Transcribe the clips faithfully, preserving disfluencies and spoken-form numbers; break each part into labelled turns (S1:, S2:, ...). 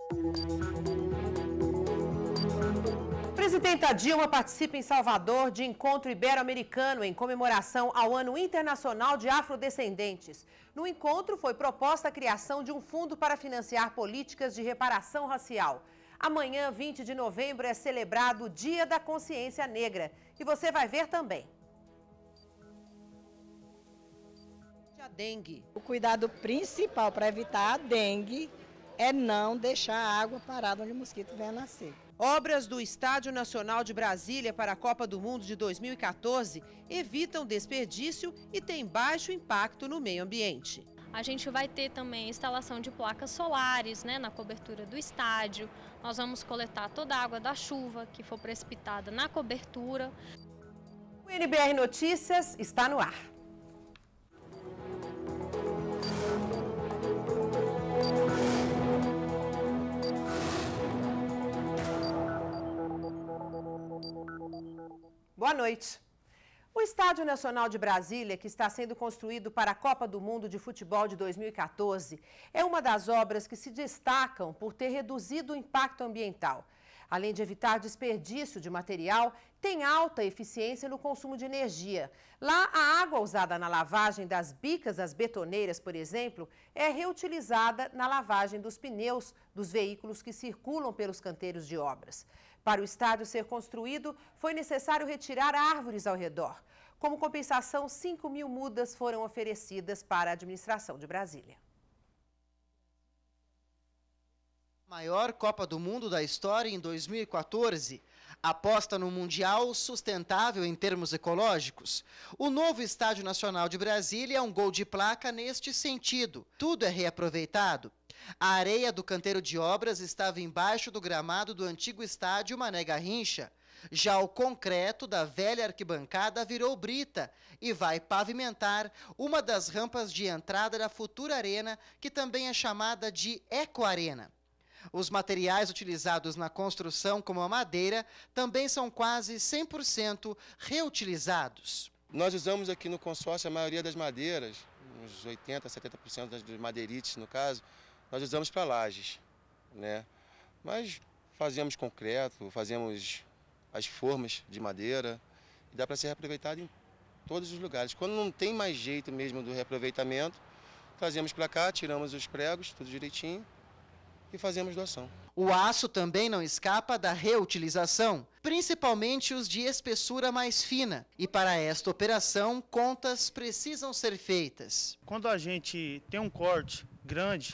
S1: Presidenta Dilma participa em Salvador de encontro ibero-americano em comemoração ao Ano Internacional de Afrodescendentes. No encontro foi proposta a criação de um fundo para financiar políticas de reparação racial. Amanhã, vinte de novembro, é celebrado o Dia da Consciência Negra. E você vai ver também. A dengue.
S2: O cuidado principal para evitar a dengue é não deixar a água parada onde o mosquito venha nascer.
S1: Obras do Estádio Nacional de Brasília para a Copa do Mundo de dois mil e quatorze evitam desperdício e têm baixo impacto no meio ambiente.
S3: A gente vai ter também instalação de placas solares, né, na cobertura do estádio. Nós vamos coletar toda a água da chuva que for precipitada na cobertura.
S1: O N B R Notícias está no ar. Boa noite. O Estádio Nacional de Brasília, que está sendo construído para a Copa do Mundo de Futebol de dois mil e quatorze, é uma das obras que se destacam por ter reduzido o impacto ambiental. Além de evitar desperdício de material, tem alta eficiência no consumo de energia. Lá, a água usada na lavagem das bicas das betoneiras, por exemplo, é reutilizada na lavagem dos pneus dos veículos que circulam pelos canteiros de obras. Para o estádio ser construído, foi necessário retirar árvores ao redor. Como compensação, cinco mil mudas foram oferecidas para a administração de Brasília.
S4: Maior Copa do Mundo da história em dois mil e quatorze. Aposta no Mundial sustentável em termos ecológicos. O novo Estádio Nacional de Brasília é um gol de placa neste sentido. Tudo é reaproveitado. A areia do canteiro de obras estava embaixo do gramado do antigo estádio Mané Garrincha. Já o concreto da velha arquibancada virou brita e vai pavimentar uma das rampas de entrada da futura arena, que também é chamada de Ecoarena. Os materiais utilizados na construção, como a madeira, também são quase cem por cento reutilizados.
S5: Nós usamos aqui no consórcio a maioria das madeiras, uns oitenta, setenta por cento das madeirites, no caso, nós usamos para lajes, né? Mas fazemos concreto, fazemos as formas de madeira e dá para ser reaproveitado em todos os lugares. Quando não tem mais jeito mesmo do reaproveitamento, trazemos para cá, tiramos os pregos, tudo direitinho, e fazemos doação.
S4: O aço também não escapa da reutilização, principalmente os de espessura mais fina. E para esta operação, contas precisam ser feitas.
S6: Quando a gente tem um corte grande,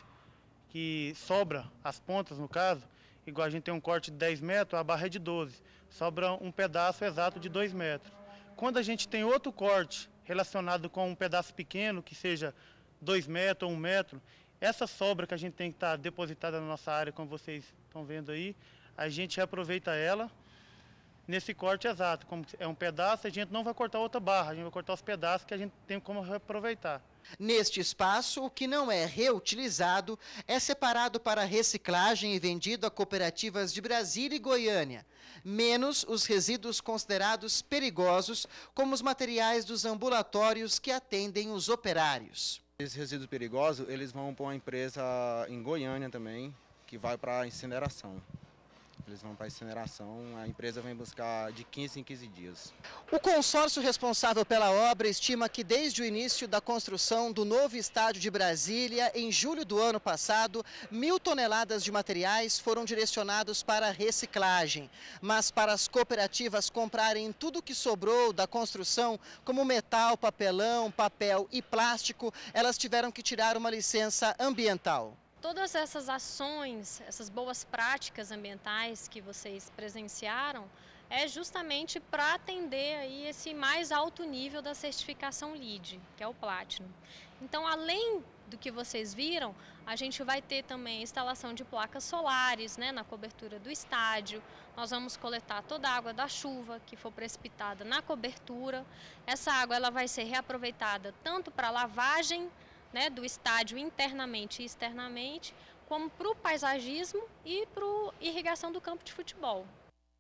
S6: que sobra as pontas, no caso, igual a gente tem um corte de dez metros, a barra é de doze, sobra um pedaço exato de dois metros. Quando a gente tem outro corte relacionado com um pedaço pequeno, que seja dois metros ou um metro, essa sobra que a gente tem que estar depositada na nossa área, como vocês estão vendo aí, a gente reaproveita ela nesse corte exato. Como é um pedaço, a gente não vai cortar outra barra, a gente vai cortar os pedaços que a gente tem como reaproveitar.
S4: Neste espaço, o que não é reutilizado é separado para reciclagem e vendido a cooperativas de Brasília e Goiânia, menos os resíduos considerados perigosos, como os materiais dos ambulatórios que atendem os operários.
S7: Esses resíduos perigosos, eles vão para uma empresa em Goiânia também, que vai para a incineração. Eles vão para a incineração, a empresa vem buscar de quinze em quinze dias.
S4: O consórcio responsável pela obra estima que desde o início da construção do novo estádio de Brasília, em julho do ano passado, mil toneladas de materiais foram direcionados para a reciclagem. Mas para as cooperativas comprarem tudo que sobrou da construção, como metal, papelão, papel e plástico, elas tiveram que tirar uma licença ambiental.
S3: Todas essas ações, essas boas práticas ambientais que vocês presenciaram, é justamente para atender aí esse mais alto nível da certificação LEED, que é o Platinum. Então, além do que vocês viram, a gente vai ter também instalação de placas solares, né, na cobertura do estádio. Nós vamos coletar toda a água da chuva que for precipitada na cobertura. Essa água ela vai ser reaproveitada tanto para lavagem, né, do estádio internamente e externamente, como para o paisagismo e para a irrigação do campo de futebol.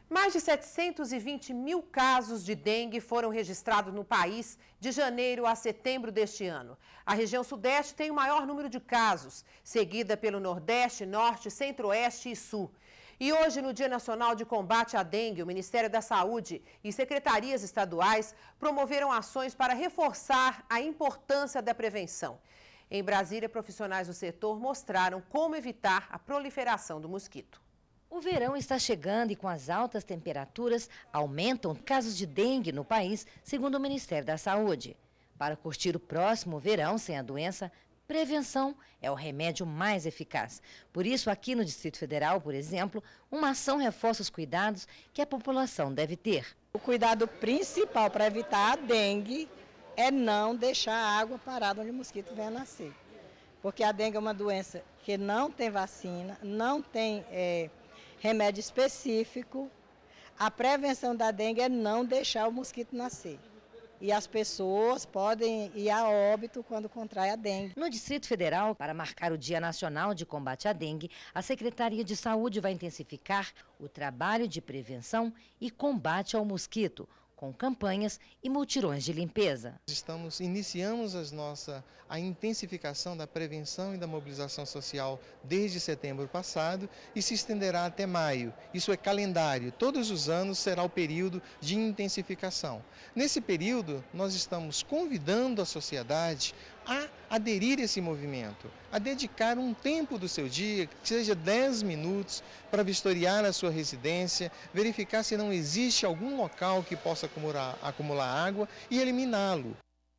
S1: Mais de setecentos e vinte mil casos de dengue foram registrados no país de janeiro a setembro deste ano. A região sudeste tem o maior número de casos, seguida pelo Nordeste, Norte, Centro-Oeste e Sul. E hoje, no Dia Nacional de Combate à Dengue, o Ministério da Saúde e secretarias estaduais promoveram ações para reforçar a importância da prevenção. Em Brasília, profissionais do setor mostraram como evitar a proliferação do mosquito.
S8: O verão está chegando e com as altas temperaturas aumentam casos de dengue no país, segundo o Ministério da Saúde. Para curtir o próximo verão sem a doença, prevenção é o remédio mais eficaz. Por isso, aqui no Distrito Federal, por exemplo, uma ação reforça os cuidados que a população deve ter.
S2: O cuidado principal para evitar a dengue é não deixar a água parada onde o mosquito venha nascer. Porque a dengue é uma doença que não tem vacina, não tem é, remédio específico. A prevenção da dengue é não deixar o mosquito nascer. E as pessoas podem ir a óbito quando contrai a dengue.
S8: No Distrito Federal, para marcar o Dia Nacional de Combate à Dengue, a Secretaria de Saúde vai intensificar o trabalho de prevenção e combate ao mosquito, com campanhas e mutirões de limpeza.
S9: Estamos, iniciamos as nossa, a intensificação da prevenção e da mobilização social desde setembro passado e se estenderá até maio. Isso é calendário, todos os anos será o período de intensificação. Nesse período, nós estamos convidando a sociedade a aderir a esse movimento, a dedicar um tempo do seu dia, que seja dez minutos, para vistoriar a sua residência, verificar se não existe algum local que possa acumular, acumular água e eliminá-lo.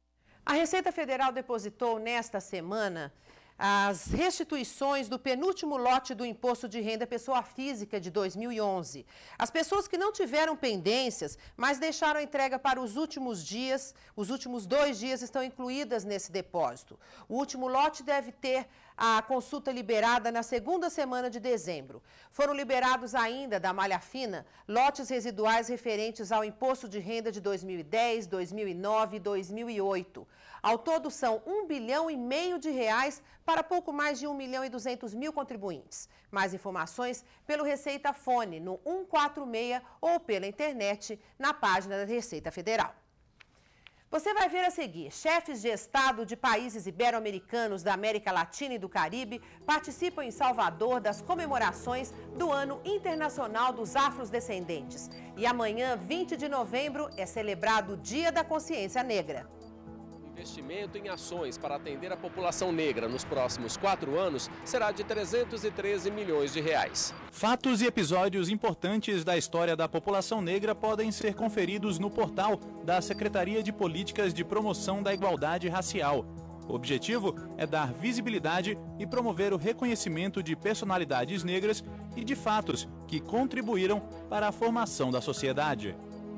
S1: A Receita Federal depositou nesta semana as restituições do penúltimo lote do Imposto de Renda Pessoa Física de dois mil e onze. As pessoas que não tiveram pendências, mas deixaram a entrega para os últimos dias, os últimos dois dias estão incluídas nesse depósito. O último lote deve ter a consulta liberada na segunda semana de dezembro. Foram liberados ainda da malha fina lotes residuais referentes ao Imposto de Renda de dois mil e dez, dois mil e nove e dois mil e oito. Ao todo, são um bilhão e meio de reais para pouco mais de um milhão e duzentos mil contribuintes. Mais informações pelo Receita Fone no um quatro seis ou pela internet na página da Receita Federal. Você vai ver a seguir, chefes de Estado de países ibero-americanos da América Latina e do Caribe participam em Salvador das comemorações do Ano Internacional dos Afrodescendentes. E amanhã, vinte de novembro, é celebrado o Dia da Consciência Negra.
S10: Investimento em ações para atender a população negra nos próximos quatro anos será de trezentos e treze milhões de reais.
S11: Fatos e episódios importantes da história da população negra podem ser conferidos no portal da Secretaria de Políticas de Promoção da Igualdade Racial. O objetivo é dar visibilidade e promover o reconhecimento de personalidades negras e de fatos que contribuíram para a formação da sociedade.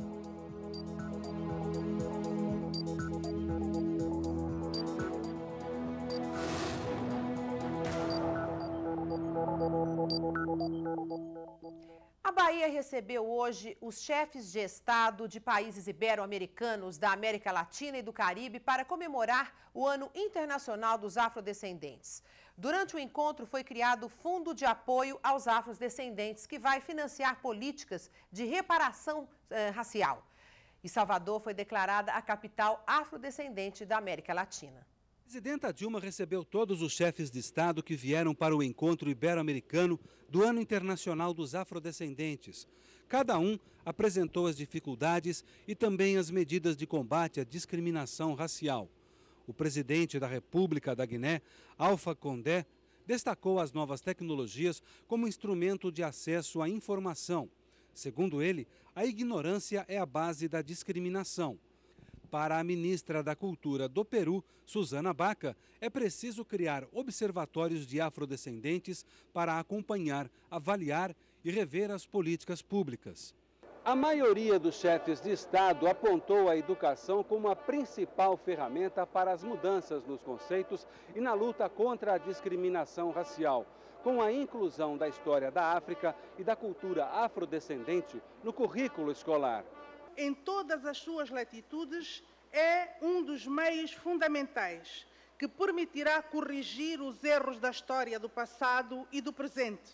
S1: A Bahia recebeu hoje os chefes de Estado de países ibero-americanos da América Latina e do Caribe para comemorar o Ano Internacional dos Afrodescendentes. Durante o encontro foi criado o Fundo de Apoio aos Afrodescendentes, que vai financiar políticas de reparação eh, racial. E Salvador foi declarada a capital afrodescendente da América Latina.
S12: A presidenta Dilma recebeu todos os chefes de Estado que vieram para o encontro ibero-americano do Ano Internacional dos Afrodescendentes. Cada um apresentou as dificuldades e também as medidas de combate à discriminação racial. O presidente da República da Guiné, Alpha Condé, destacou as novas tecnologias como instrumento de acesso à informação. Segundo ele, a ignorância é a base da discriminação. Para a ministra da Cultura do Peru, Susana Baca, é preciso criar observatórios de afrodescendentes para acompanhar, avaliar e rever as políticas públicas.
S13: A maioria dos chefes de Estado apontou a educação como a principal ferramenta para as mudanças nos conceitos e na luta contra a discriminação racial, com a inclusão da história da África e da cultura afrodescendente no currículo escolar.
S14: Em todas as suas latitudes, é um dos meios fundamentais que permitirá corrigir os erros da história do passado e do presente,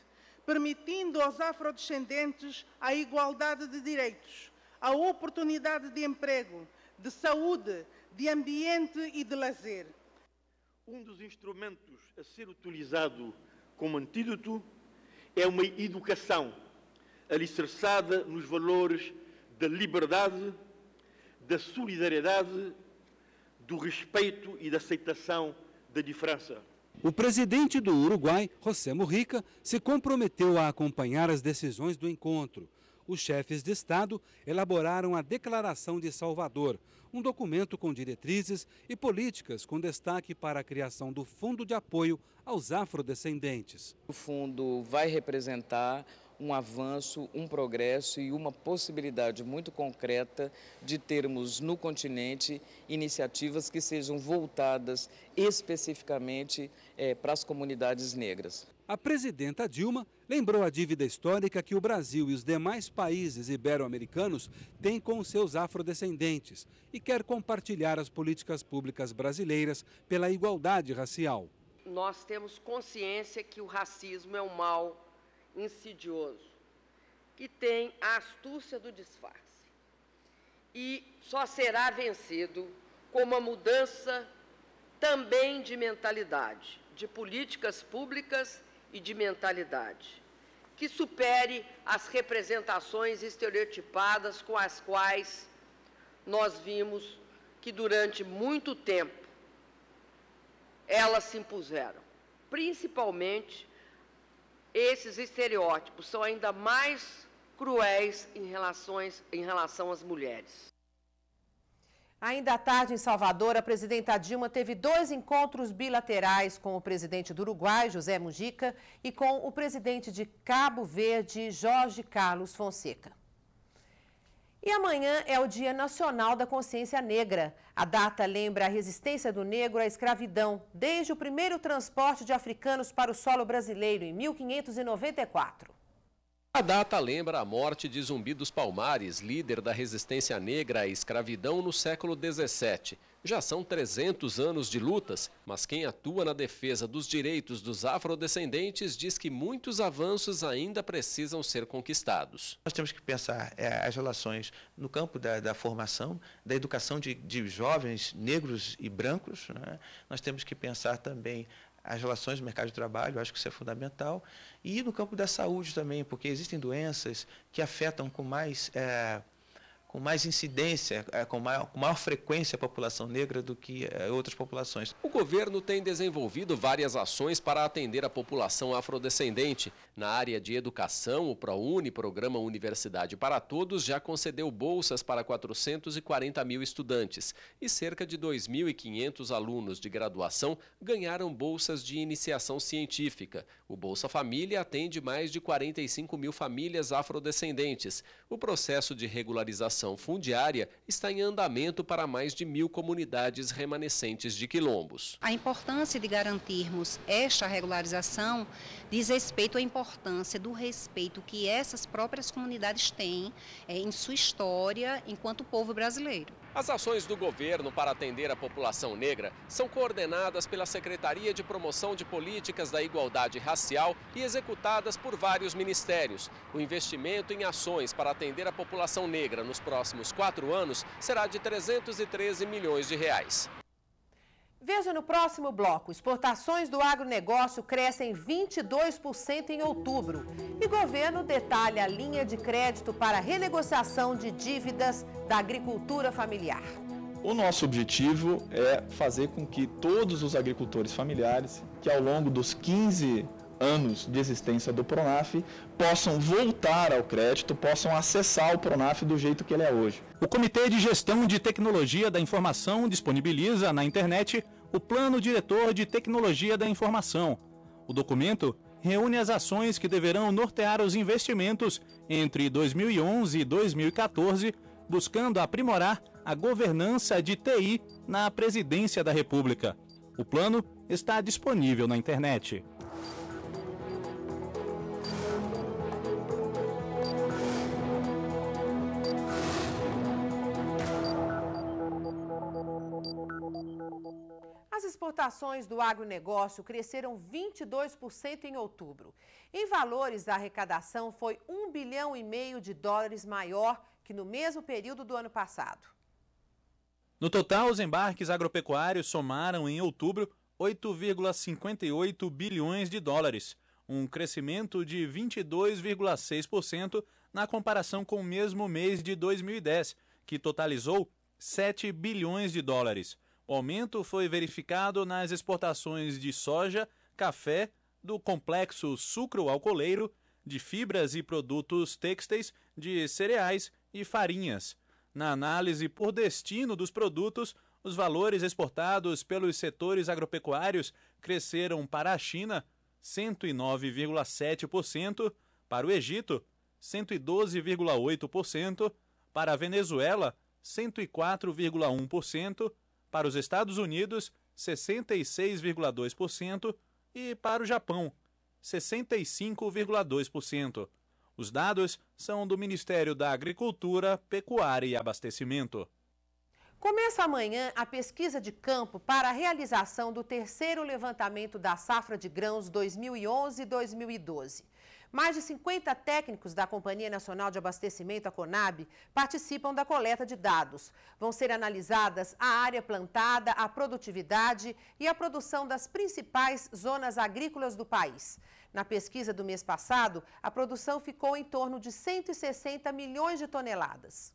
S14: permitindo aos afrodescendentes a igualdade de direitos, a oportunidade de emprego, de saúde, de ambiente e de lazer.
S15: Um dos instrumentos a ser utilizado como antídoto é uma educação alicerçada nos valores da liberdade, da solidariedade, do respeito e da aceitação da diferença.
S12: O presidente do Uruguai, José Mujica, se comprometeu a acompanhar as decisões do encontro. Os chefes de Estado elaboraram a Declaração de Salvador, um documento com diretrizes e políticas com destaque para a criação do Fundo de Apoio aos Afrodescendentes.
S16: O fundo vai representar um avanço, um progresso e uma possibilidade muito concreta de termos no continente iniciativas que sejam voltadas especificamente é, para as comunidades negras.
S12: A presidenta Dilma lembrou a dívida histórica que o Brasil e os demais países ibero-americanos têm com os seus afrodescendentes e quer compartilhar as políticas públicas brasileiras pela igualdade racial.
S17: Nós temos consciência que o racismo é um mal insidioso, que tem a astúcia do disfarce e só será vencido com uma mudança também de mentalidade, de políticas públicas e de mentalidade, que supere as representações estereotipadas com as quais nós vimos que durante muito tempo elas se impuseram. Principalmente, esses estereótipos são ainda mais cruéis em, relações, em relação às mulheres.
S1: Ainda à tarde, em Salvador, a presidenta Dilma teve dois encontros bilaterais com o presidente do Uruguai, José Mujica, e com o presidente de Cabo Verde, Jorge Carlos Fonseca. E amanhã é o Dia Nacional da Consciência Negra. A data lembra a resistência do negro à escravidão, desde o primeiro transporte de africanos para o solo brasileiro, em mil quinhentos e noventa e quatro.
S10: A data lembra a morte de Zumbi dos Palmares, líder da resistência negra à escravidão no século dezessete. Já são trezentos anos de lutas, mas quem atua na defesa dos direitos dos afrodescendentes diz que muitos avanços ainda precisam ser conquistados.
S18: Nós temos que pensar é, as relações no campo da, da formação, da educação de, de jovens negros e brancos, né? Nós temos que pensar também as relações do mercado de trabalho, acho que isso é fundamental, e no campo da saúde também, porque existem doenças que afetam com mais, é, com mais incidência, é, com, maior, com maior frequência a população negra do que é, outras populações.
S10: O governo tem desenvolvido várias ações para atender a população afrodescendente. Na área de educação, o ProUni, Programa Universidade para Todos, já concedeu bolsas para quatrocentos e quarenta mil estudantes e cerca de dois mil e quinhentos alunos de graduação ganharam bolsas de iniciação científica. O Bolsa Família atende mais de quarenta e cinco mil famílias afrodescendentes. O processo de regularização fundiária está em andamento para mais de mil comunidades remanescentes de quilombos.
S19: A importância de garantirmos esta regularização diz respeito à importância do respeito que essas próprias comunidades têm é, em sua história enquanto povo brasileiro.
S10: As ações do governo para atender a população negra são coordenadas pela Secretaria de Promoção de Políticas da Igualdade Racial e executadas por vários ministérios. O investimento em ações para atender a população negra nos próximos quatro anos será de trezentos e treze milhões de reais.
S1: Veja no próximo bloco, exportações do agronegócio crescem vinte e dois por cento em outubro. E governo detalha a linha de crédito para renegociação de dívidas da agricultura familiar.
S20: O nosso objetivo é fazer com que todos os agricultores familiares, que ao longo dos quinze anos de existência do Pronaf, possam voltar ao crédito, possam acessar o Pronaf do jeito que ele é hoje.
S11: O Comitê de Gestão de Tecnologia da Informação disponibiliza na internet o Plano Diretor de Tecnologia da Informação. O documento reúne as ações que deverão nortear os investimentos entre dois mil e onze e dois mil e quatorze, buscando aprimorar a governança de T I na Presidência da República. O plano está disponível na internet.
S1: As exportações do agronegócio cresceram vinte e dois por cento em outubro. Em valores, a arrecadação foi um bilhão e meio de dólares maior que no mesmo período do ano passado.
S11: No total, os embarques agropecuários somaram em outubro oito vírgula cinquenta e oito bilhões de dólares, um crescimento de vinte e dois vírgula seis por cento na comparação com o mesmo mês de dois mil e dez, que totalizou sete bilhões de dólares. O aumento foi verificado nas exportações de soja, café, do complexo sucro-alcooleiro, de fibras e produtos têxteis, de cereais e farinhas. Na análise por destino dos produtos, os valores exportados pelos setores agropecuários cresceram para a China cento e nove vírgula sete por cento, para o Egito cento e doze vírgula oito por cento, para a Venezuela cento e quatro vírgula um por cento, para os Estados Unidos sessenta e seis vírgula dois por cento e para o Japão sessenta e cinco vírgula dois por cento. Os dados são do Ministério da Agricultura, Pecuária e Abastecimento.
S1: Começa amanhã a pesquisa de campo para a realização do terceiro levantamento da safra de grãos dois mil e onze e dois mil e doze. Mais de cinquenta técnicos da Companhia Nacional de Abastecimento, a CONAB, participam da coleta de dados. Vão ser analisadas a área plantada, a produtividade e a produção das principais zonas agrícolas do país. Na pesquisa do mês passado, a produção ficou em torno de cento e sessenta milhões de toneladas.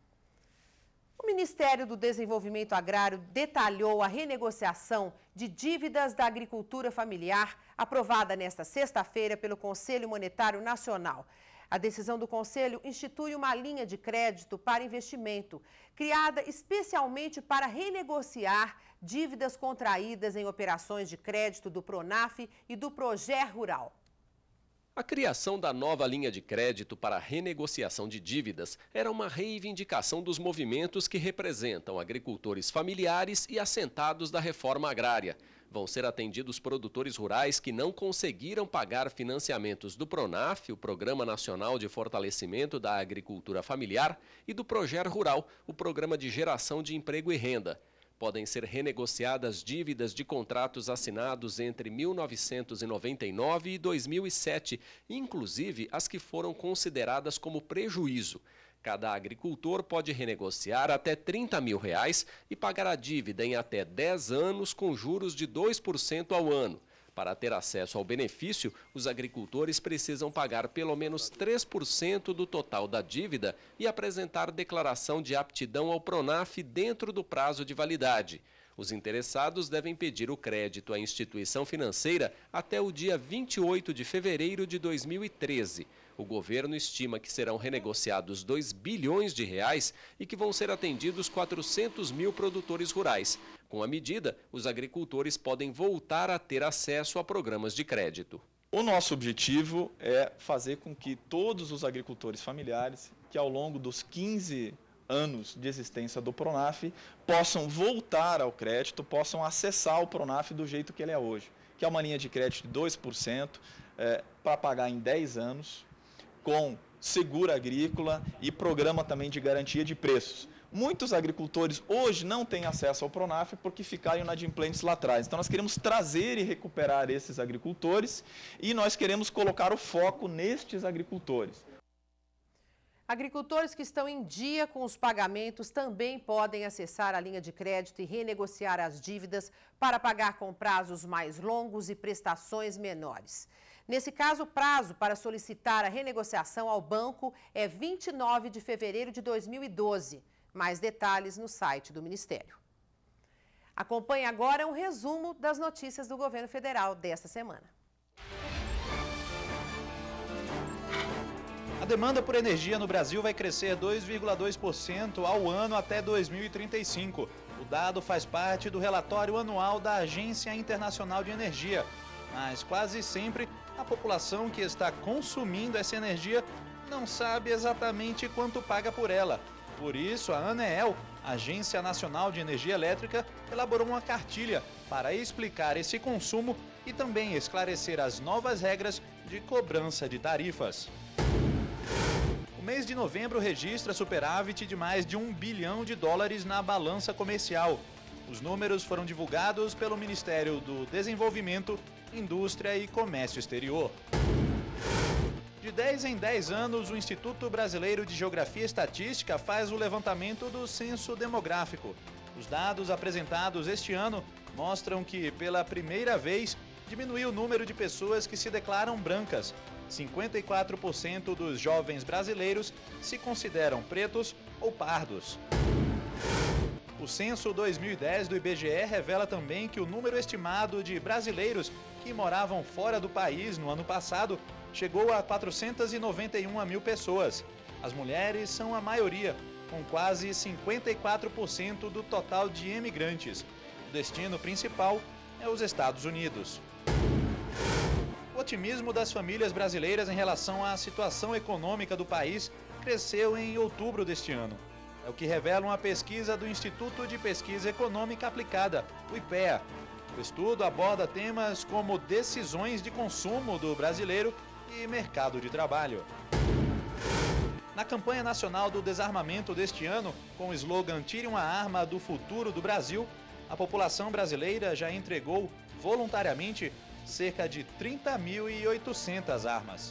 S1: O Ministério do Desenvolvimento Agrário detalhou a renegociação de dívidas da agricultura familiar, aprovada nesta sexta-feira pelo Conselho Monetário Nacional. A decisão do Conselho institui uma linha de crédito para investimento, criada especialmente para renegociar dívidas contraídas em operações de crédito do PRONAF e do Proger Rural.
S10: A criação da nova linha de crédito para renegociação de dívidas era uma reivindicação dos movimentos que representam agricultores familiares e assentados da reforma agrária. Vão ser atendidos produtores rurais que não conseguiram pagar financiamentos do PRONAF, o Programa Nacional de Fortalecimento da Agricultura Familiar, e do Proger Rural, o Programa de Geração de Emprego e Renda. Podem ser renegociadas dívidas de contratos assinados entre mil novecentos e noventa e nove e dois mil e sete, inclusive as que foram consideradas como prejuízo. Cada agricultor pode renegociar até trinta mil reais e pagar a dívida em até dez anos com juros de dois por cento ao ano. Para ter acesso ao benefício, os agricultores precisam pagar pelo menos três por cento do total da dívida e apresentar declaração de aptidão ao PRONAF dentro do prazo de validade. Os interessados devem pedir o crédito à instituição financeira até o dia vinte e oito de fevereiro de dois mil e treze. O governo estima que serão renegociados dois bilhões de reais e que vão ser atendidos quatrocentos mil produtores rurais. Com a medida, os agricultores podem voltar a ter acesso a programas de crédito.
S20: O nosso objetivo é fazer com que todos os agricultores familiares, que ao longo dos quinze anos de existência do PRONAF, possam voltar ao crédito, possam acessar o PRONAF do jeito que ele é hoje, que é uma linha de crédito de dois por cento é, para pagar em dez anos, com seguro agrícola e programa também de garantia de preços. Muitos agricultores hoje não têm acesso ao PRONAF porque ficaram inadimplentes lá atrás. Então nós queremos trazer e recuperar esses agricultores e nós queremos colocar o foco nestes agricultores.
S1: Agricultores que estão em dia com os pagamentos também podem acessar a linha de crédito e renegociar as dívidas para pagar com prazos mais longos e prestações menores. Nesse caso, o prazo para solicitar a renegociação ao banco é vinte e nove de fevereiro de dois mil e doze. Mais detalhes no site do Ministério. Acompanhe agora um resumo das notícias do governo federal desta semana.
S11: A demanda por energia no Brasil vai crescer dois vírgula dois por cento ao ano até dois mil e trinta e cinco. O dado faz parte do relatório anual da Agência Internacional de Energia. Mas quase sempre a população que está consumindo essa energia não sabe exatamente quanto paga por ela. Por isso, a ANEEL, Agência Nacional de Energia Elétrica, elaborou uma cartilha para explicar esse consumo e também esclarecer as novas regras de cobrança de tarifas. O mês de novembro registra superávit de mais de um bilhão de dólares na balança comercial. Os números foram divulgados pelo Ministério do Desenvolvimento, Indústria e Comércio Exterior. De dez em dez anos, o Instituto Brasileiro de Geografia e Estatística faz o levantamento do censo demográfico. Os dados apresentados este ano mostram que, pela primeira vez, diminuiu o número de pessoas que se declaram brancas. cinquenta e quatro por cento dos jovens brasileiros se consideram pretos ou pardos. O censo dois mil e dez do I B G E revela também que o número estimado de brasileiros que moravam fora do país no ano passado chegou a quatrocentas e noventa e uma mil pessoas. As mulheres são a maioria, com quase cinquenta e quatro por cento do total de imigrantes. O destino principal é os Estados Unidos. O otimismo das famílias brasileiras em relação à situação econômica do país cresceu em outubro deste ano. É o que revela uma pesquisa do Instituto de Pesquisa Econômica Aplicada, o IPEA. O estudo aborda temas como decisões de consumo do brasileiro e mercado de trabalho. Na campanha nacional do desarmamento deste ano, com o slogan Tire uma arma do futuro do Brasil, a população brasileira já entregou voluntariamente cerca de trinta mil e oitocentas armas.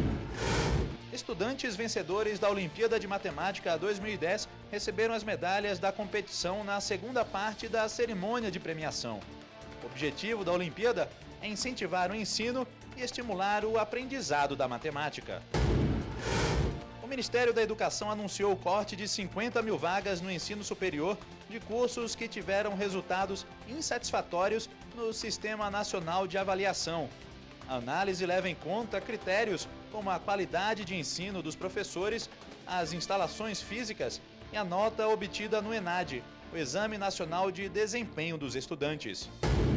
S11: Estudantes vencedores da Olimpíada de Matemática dois mil e dez receberam as medalhas da competição na segunda parte da cerimônia de premiação. O objetivo da Olimpíada é incentivar o ensino e estimular o aprendizado da matemática. O Ministério da Educação anunciou o corte de cinquenta mil vagas no ensino superior de cursos que tiveram resultados insatisfatórios no Sistema Nacional de Avaliação. A análise leva em conta critérios como a qualidade de ensino dos professores, as instalações físicas e a nota obtida no ENAD, o Exame Nacional de Desempenho dos Estudantes.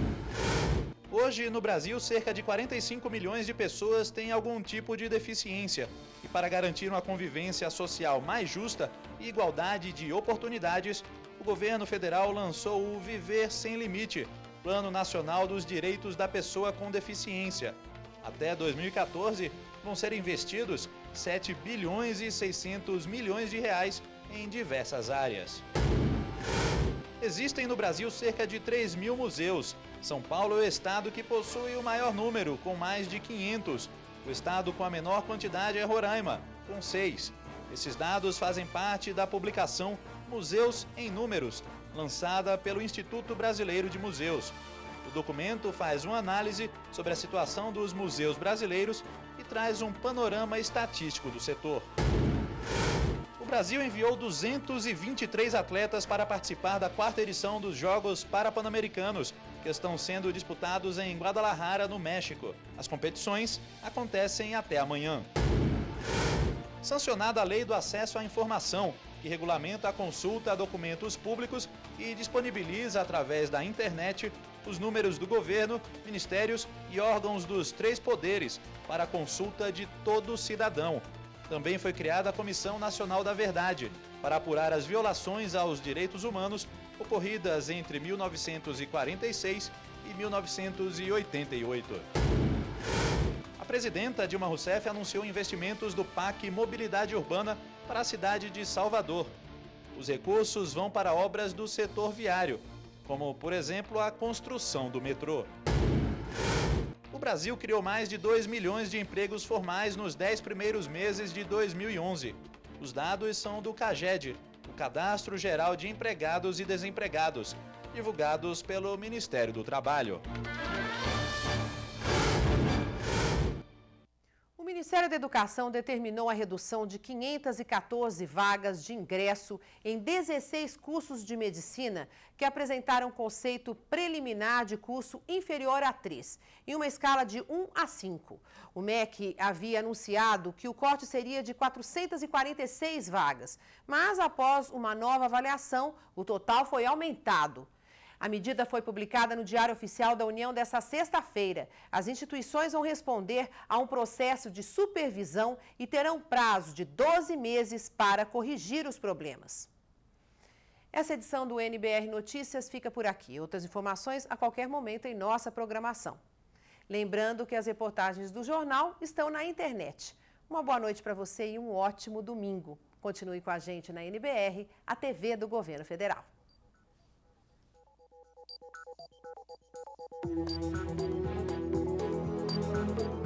S11: Hoje, no Brasil, cerca de quarenta e cinco milhões de pessoas têm algum tipo de deficiência. E para garantir uma convivência social mais justa e igualdade de oportunidades, o governo federal lançou o Viver Sem Limite, Plano Nacional dos Direitos da Pessoa com Deficiência. Até dois mil e quatorze, vão ser investidos sete bilhões e seiscentos milhões de reais em diversas áreas. Existem no Brasil cerca de três mil museus. São Paulo é o estado que possui o maior número, com mais de quinhentos. O estado com a menor quantidade é Roraima, com seis. Esses dados fazem parte da publicação Museus em Números, lançada pelo Instituto Brasileiro de Museus. O documento faz uma análise sobre a situação dos museus brasileiros e traz um panorama estatístico do setor. O Brasil enviou duzentos e vinte e três atletas para participar da quarta edição dos Jogos Parapan-Americanos, que estão sendo disputados em Guadalajara, no México. As competições acontecem até amanhã. Sancionada a Lei do Acesso à Informação, que regulamenta a consulta a documentos públicos e disponibiliza através da internet os números do governo, ministérios e órgãos dos três poderes para a consulta de todo cidadão. Também foi criada a Comissão Nacional da Verdade, para apurar as violações aos direitos humanos ocorridas entre mil novecentos e quarenta e seis e mil novecentos e oitenta e oito. A presidenta Dilma Rousseff anunciou investimentos do P A C Mobilidade Urbana para a cidade de Salvador. Os recursos vão para obras do setor viário, como, por exemplo, a construção do metrô. O Brasil criou mais de dois milhões de empregos formais nos dez primeiros meses de dois mil e onze. Os dados são do CAGED, o Cadastro Geral de Empregados e Desempregados, divulgados pelo Ministério do Trabalho.
S1: O Ministério da Educação determinou a redução de quinhentas e quatorze vagas de ingresso em dezesseis cursos de medicina que apresentaram conceito preliminar de curso inferior a três, em uma escala de um a cinco. O M E C havia anunciado que o corte seria de quatrocentas e quarenta e seis vagas, mas após uma nova avaliação, o total foi aumentado. A medida foi publicada no Diário Oficial da União desta sexta-feira. As instituições vão responder a um processo de supervisão e terão prazo de doze meses para corrigir os problemas. Essa edição do N B R Notícias fica por aqui. Outras informações a qualquer momento em nossa programação. Lembrando que as reportagens do jornal estão na internet. Uma boa noite para você e um ótimo domingo. Continue com a gente na N B R, a T V do Governo Federal. Música